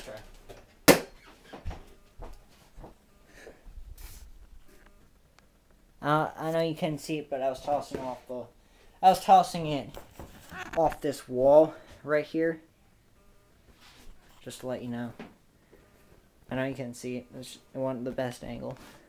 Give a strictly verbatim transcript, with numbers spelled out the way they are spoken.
First try. Uh, I know you can't see it, but I was tossing off the... I was tossing it off this wall right here. Just to let you know. I know you can't see it. It's one the best angle.